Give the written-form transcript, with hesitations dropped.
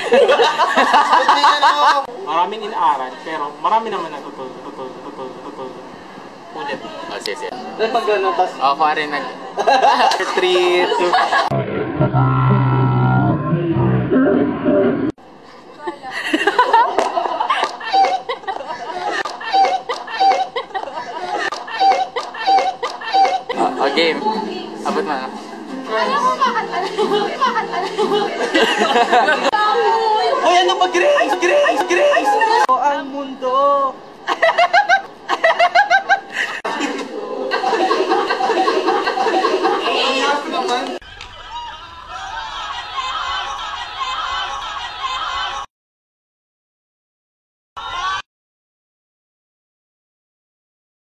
Maraming inaaral, pero marami naman natutunan. Ulit. Oh, sige. Dahil pag gano'n, tas... Ako rin 3, 2... Oh, game. Abot mo na. Alam mo bakit Hoy, ano ba, Grace? Grace! Ang mundo!